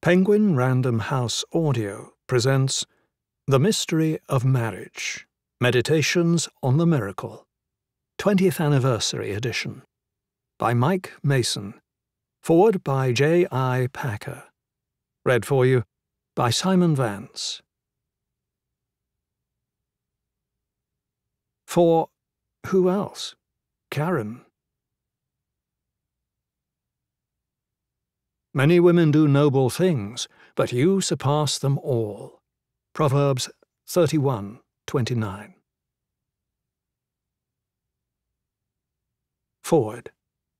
Penguin Random House Audio presents The Mystery of Marriage, Meditations on the Miracle, 20th Anniversary Edition, by Mike Mason, forward by J.I. Packer, read for you by Simon Vance. For who else? Karen. Many women do noble things, but you surpass them all. Proverbs 31:29. Forward.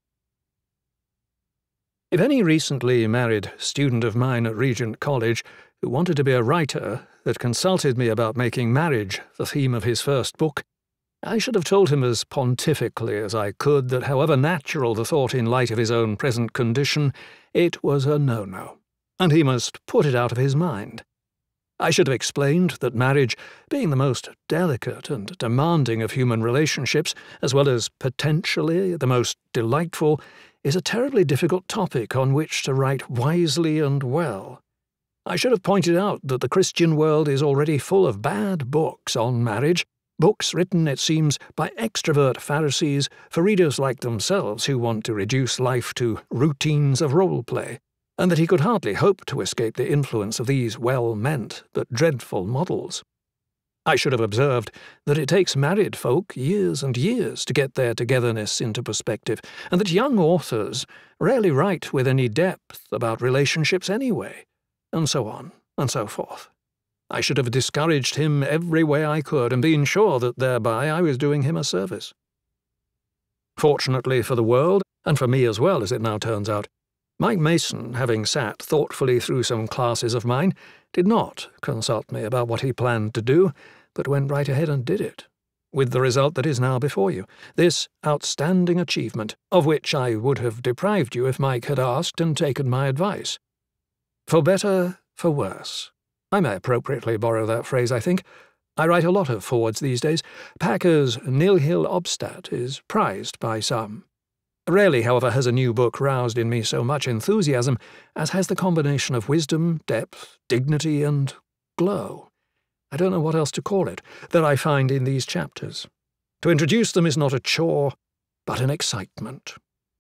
If any recently married student of mine at Regent College who wanted to be a writer had consulted me about making marriage the theme of his first book, I should have told him as pontifically as I could that however natural the thought in light of his own present condition, it was a no-no, and he must put it out of his mind. I should have explained that marriage, being the most delicate and demanding of human relationships, as well as potentially the most delightful, is a terribly difficult topic on which to write wisely and well. I should have pointed out that the Christian world is already full of bad books on marriage, books written, it seems, by extrovert Pharisees for readers like themselves who want to reduce life to routines of role-play, and that he could hardly hope to escape the influence of these well-meant but dreadful models. I should have observed that it takes married folk years and years to get their togetherness into perspective, and that young authors rarely write with any depth about relationships anyway, and so on and so forth. I should have discouraged him every way I could and been sure that thereby I was doing him a service. Fortunately for the world, and for me as well as it now turns out, Mike Mason, having sat thoughtfully through some classes of mine, did not consult me about what he planned to do, but went right ahead and did it, with the result that is now before you, this outstanding achievement, of which I would have deprived you if Mike had asked and taken my advice. For better, for worse. I may appropriately borrow that phrase, I think. I write a lot of forwards these days. Packer's Nihil Obstat is prized by some. Rarely, however, has a new book roused in me so much enthusiasm as has the combination of wisdom, depth, dignity, and glow. I don't know what else to call it, that I find in these chapters. To introduce them is not a chore, but an excitement.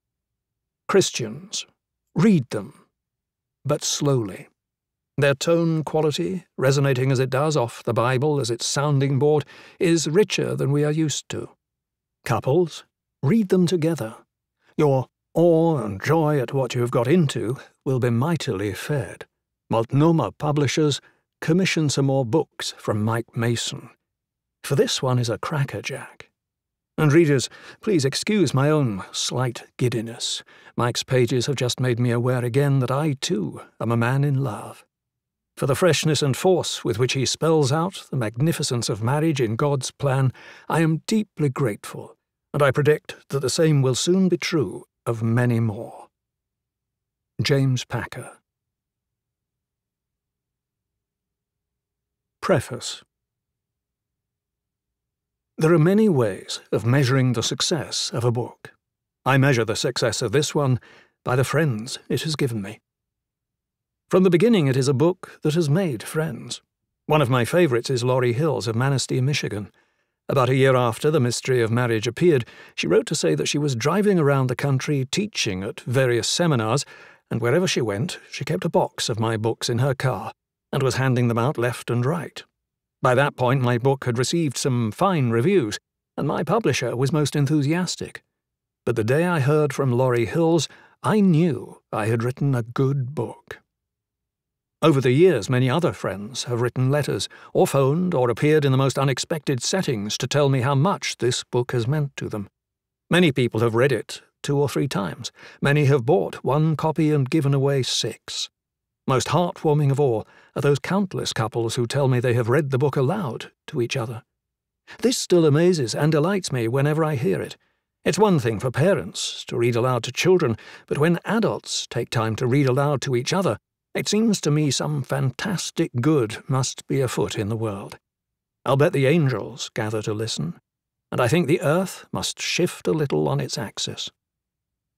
Christians, read them, but slowly. Their tone quality, resonating as it does off the Bible as its sounding board, is richer than we are used to. Couples, read them together. Your awe and joy at what you have got into will be mightily fed. Multnomah Publishers, commission some more books from Mike Mason. For this one is a crackerjack. And readers, please excuse my own slight giddiness. Mike's pages have just made me aware again that I, too, am a man in love. For the freshness and force with which he spells out the magnificence of marriage in God's plan, I am deeply grateful, and I predict that the same will soon be true of many more. James Packer. Preface. There are many ways of measuring the success of a book. I measure the success of this one by the friends it has given me. From the beginning, it is a book that has made friends. One of my favorites is Laurie Hill's of Manistee, Michigan. About a year after The Mystery of Marriage appeared, she wrote to say that she was driving around the country teaching at various seminars, and wherever she went, she kept a box of my books in her car and was handing them out left and right. By that point, my book had received some fine reviews, and my publisher was most enthusiastic. But the day I heard from Laurie Hill's, I knew I had written a good book. Over the years, many other friends have written letters, or phoned, or appeared in the most unexpected settings to tell me how much this book has meant to them. Many people have read it 2 or 3 times. Many have bought 1 copy and given away 6. Most heartwarming of all are those countless couples who tell me they have read the book aloud to each other. This still amazes and delights me whenever I hear it. It's one thing for parents to read aloud to children, but when adults take time to read aloud to each other, it seems to me some fantastic good must be afoot in the world. I'll bet the angels gather to listen, and I think the earth must shift a little on its axis.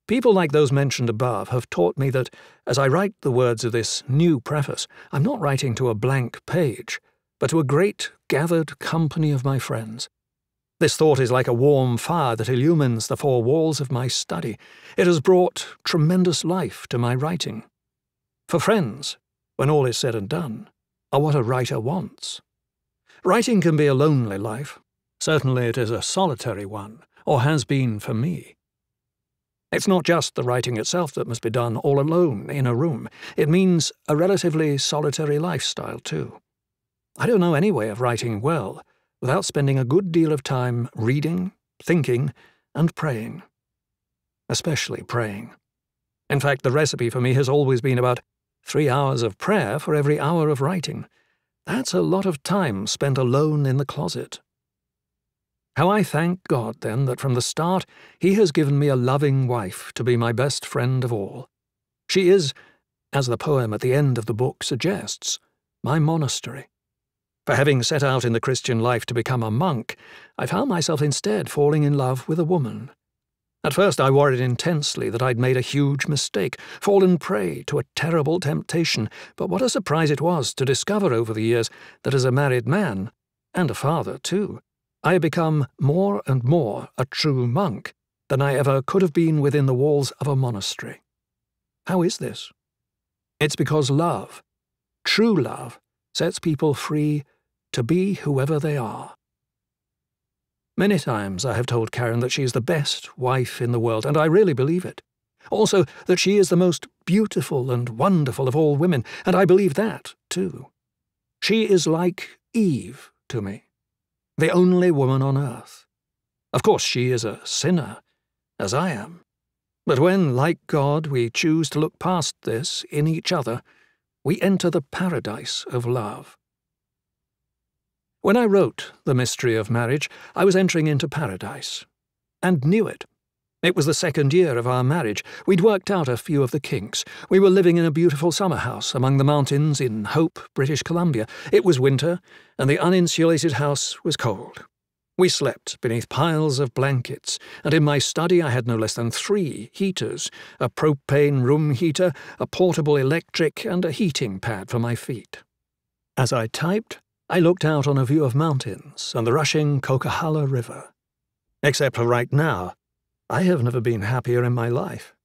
People like those mentioned above have taught me that, as I write the words of this new preface, I'm not writing to a blank page, but to a great gathered company of my friends. This thought is like a warm fire that illumines the four walls of my study. It has brought tremendous life to my writing. For friends, when all is said and done, are what a writer wants. Writing can be a lonely life. Certainly it is a solitary one, or has been for me. It's not just the writing itself that must be done all alone in a room. It means a relatively solitary lifestyle, too. I don't know any way of writing well without spending a good deal of time reading, thinking, and praying. Especially praying. In fact, the recipe for me has always been about 3 hours of prayer for every hour of writing. That's a lot of time spent alone in the closet. How I thank God, then, that from the start He has given me a loving wife to be my best friend of all. She is, as the poem at the end of the book suggests, my monastery. For having set out in the Christian life to become a monk, I found myself instead falling in love with a woman. At first I worried intensely that I'd made a huge mistake, fallen prey to a terrible temptation, but what a surprise it was to discover over the years that as a married man, and a father too, I had become more and more a true monk than I ever could have been within the walls of a monastery. How is this? It's because love, true love, sets people free to be whoever they are. Many times I have told Karen that she is the best wife in the world, and I really believe it. Also, that she is the most beautiful and wonderful of all women, and I believe that, too. She is like Eve to me, the only woman on earth. Of course, she is a sinner, as I am. But when, like God, we choose to look past this in each other, we enter the paradise of love. When I wrote The Mystery of Marriage, I was entering into paradise, and knew it. It was the 2nd year of our marriage. We'd worked out a few of the kinks. We were living in a beautiful summer house among the mountains in Hope, British Columbia. It was winter, and the uninsulated house was cold. We slept beneath piles of blankets, and in my study I had no less than 3 heaters, a propane room heater, a portable electric, and a heating pad for my feet. As I typed, I looked out on a view of mountains and the rushing Coquihalla River. Except for right now, I have never been happier in my life.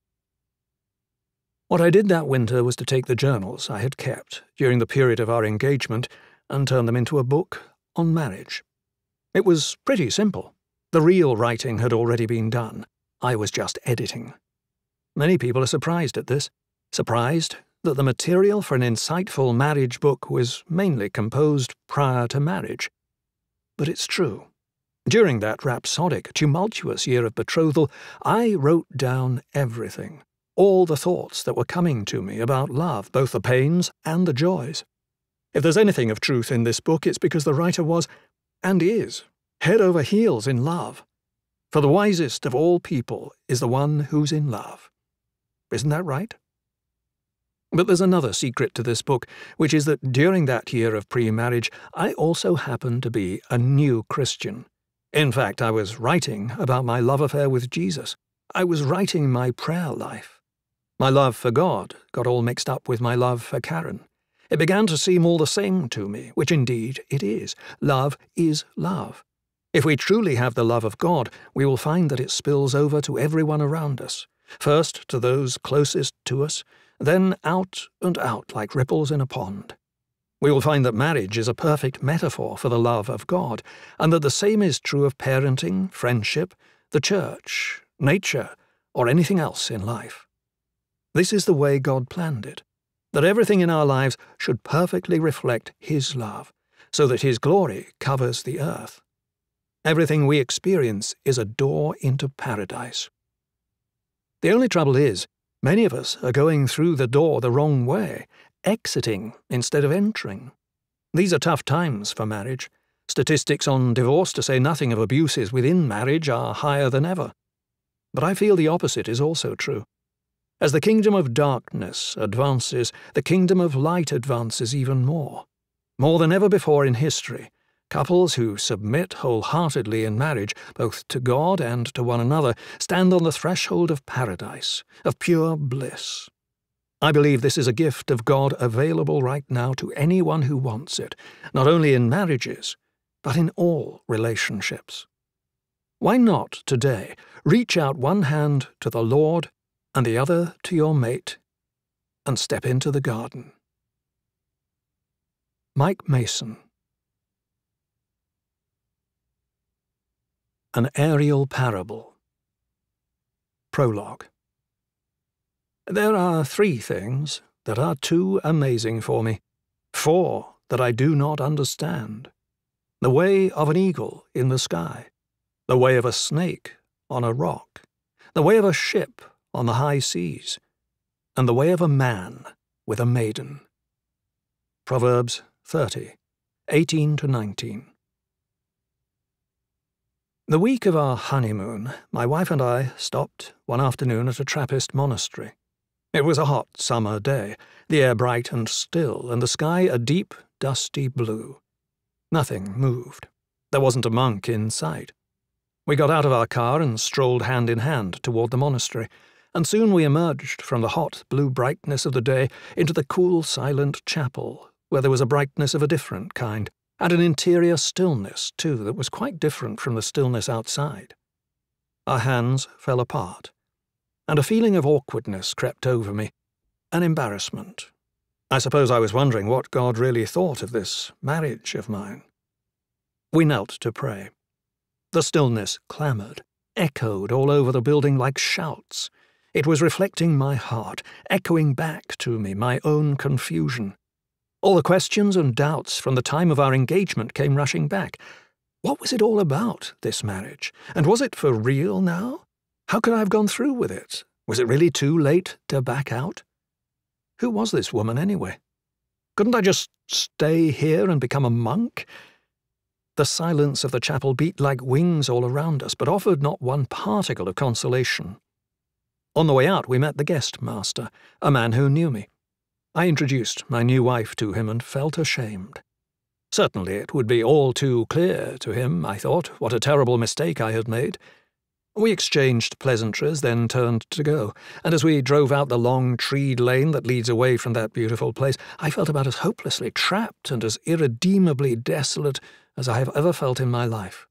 What I did that winter was to take the journals I had kept during the period of our engagement and turn them into a book on marriage. It was pretty simple. The real writing had already been done. I was just editing. Many people are surprised at this, surprised that the material for an insightful marriage book was mainly composed prior to marriage. But it's true. During that rhapsodic, tumultuous year of betrothal, I wrote down everything, all the thoughts that were coming to me about love, both the pains and the joys. If there's anything of truth in this book, it's because the writer was, and is, head over heels in love. For the wisest of all people is the one who's in love. Isn't that right? But there's another secret to this book, which is that during that year of pre-marriage, I also happened to be a new Christian. In fact, I was writing about my love affair with Jesus. I was writing my prayer life. My love for God got all mixed up with my love for Karen. It began to seem all the same to me, which indeed it is. Love is love. If we truly have the love of God, we will find that it spills over to everyone around us. First to those closest to us, then out and out like ripples in a pond. We will find that marriage is a perfect metaphor for the love of God, and that the same is true of parenting, friendship, the church, nature, or anything else in life. This is the way God planned it, that everything in our lives should perfectly reflect His love, so that His glory covers the earth. Everything we experience is a door into paradise. The only trouble is, many of us are going through the door the wrong way, exiting instead of entering. These are tough times for marriage. Statistics on divorce, to say nothing of abuses within marriage, are higher than ever. But I feel the opposite is also true. As the kingdom of darkness advances, the kingdom of light advances even more. More than ever before in history, Couples who submit wholeheartedly in marriage, both to God and to one another, stand on the threshold of paradise, of pure bliss. I believe this is a gift of God available right now to anyone who wants it, not only in marriages, but in all relationships. Why not, today, reach out one hand to the Lord and the other to your mate, and step into the garden? Mike Mason. An Aerial Parable. Prologue. There are 3 things that are too amazing for me, 4 that I do not understand. The way of an eagle in the sky, the way of a snake on a rock, the way of a ship on the high seas, and the way of a man with a maiden. Proverbs 30, 18-19. The week of our honeymoon, my wife and I stopped one afternoon at a Trappist monastery. It was a hot summer day, the air bright and still, and the sky a deep, dusty blue. Nothing moved. There wasn't a monk in sight. We got out of our car and strolled hand in hand toward the monastery, and soon we emerged from the hot blue brightness of the day into the cool, silent chapel, where there was a brightness of a different kind, and an interior stillness, too, that was quite different from the stillness outside. Our hands fell apart, and a feeling of awkwardness crept over me, an embarrassment. I suppose I was wondering what God really thought of this marriage of mine. We knelt to pray. The stillness clamoured, echoed all over the building like shouts. It was reflecting my heart, echoing back to me my own confusion. All the questions and doubts from the time of our engagement came rushing back. What was it all about, this marriage? And was it for real now? How could I have gone through with it? Was it really too late to back out? Who was this woman, anyway? Couldn't I just stay here and become a monk? The silence of the chapel beat like wings all around us, but offered not one particle of consolation. On the way out, we met the guest master, a man who knew me. I introduced my new wife to him and felt ashamed. Certainly it would be all too clear to him, I thought, what a terrible mistake I had made. We exchanged pleasantries, then turned to go, and as we drove out the long treed lane that leads away from that beautiful place, I felt about as hopelessly trapped and as irredeemably desolate as I have ever felt in my life.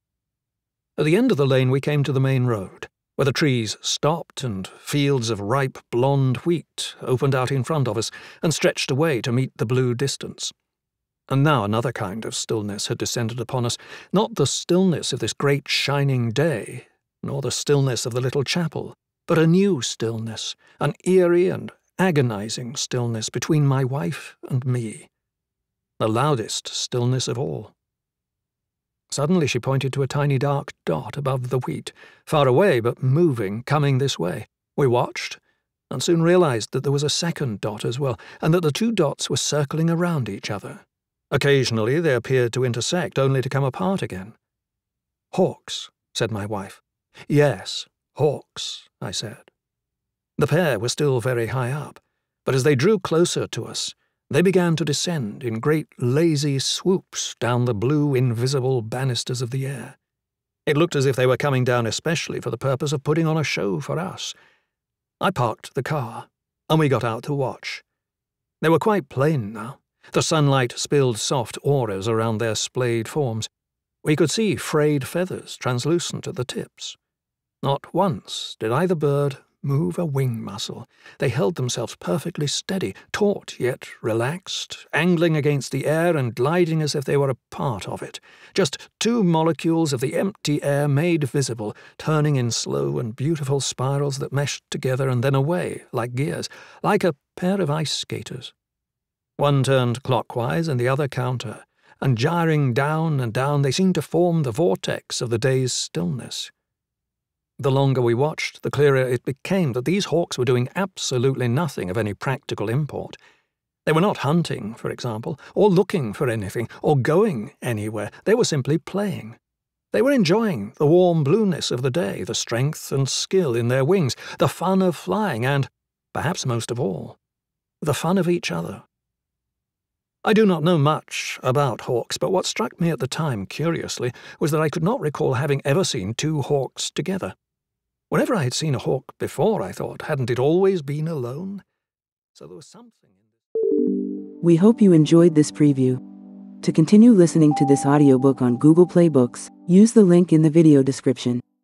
At the end of the lane we came to the main road, where the trees stopped and fields of ripe blonde wheat opened out in front of us and stretched away to meet the blue distance. And now another kind of stillness had descended upon us, not the stillness of this great shining day, nor the stillness of the little chapel, but a new stillness, an eerie and agonizing stillness between my wife and me. The loudest stillness of all. Suddenly she pointed to a tiny dark dot above the wheat, far away but moving, coming this way. We watched, and soon realized that there was a second dot as well, and that the 2 dots were circling around each other. Occasionally they appeared to intersect, only to come apart again. "Hawks," said my wife. "Yes, hawks," I said. The pair were still very high up, but as they drew closer to us, they began to descend in great lazy swoops down the blue, invisible banisters of the air. It looked as if they were coming down especially for the purpose of putting on a show for us. I parked the car, and we got out to watch. They were quite plain now. The sunlight spilled soft auras around their splayed forms. We could see frayed feathers translucent at the tips. Not once did either bird move a wing muscle. They held themselves perfectly steady, taut yet relaxed, angling against the air and gliding as if they were a part of it. Just 2 molecules of the empty air made visible, turning in slow and beautiful spirals that meshed together and then away, like gears, like a pair of ice skaters. One turned clockwise and the other counter, and gyring down and down they seemed to form the vortex of the day's stillness. The longer we watched, the clearer it became that these hawks were doing absolutely nothing of any practical import. They were not hunting, for example, or looking for anything, or going anywhere. They were simply playing. They were enjoying the warm blueness of the day, the strength and skill in their wings, the fun of flying, and, perhaps most of all, the fun of each other. I do not know much about hawks, but what struck me at the time, curiously, was that I could not recall having ever seen two hawks together. Whenever I had seen a hawk before, I thought, hadn't it always been alone? So there was something in this. We hope you enjoyed this preview. To continue listening to this audiobook on Google Play Books, use the link in the video description.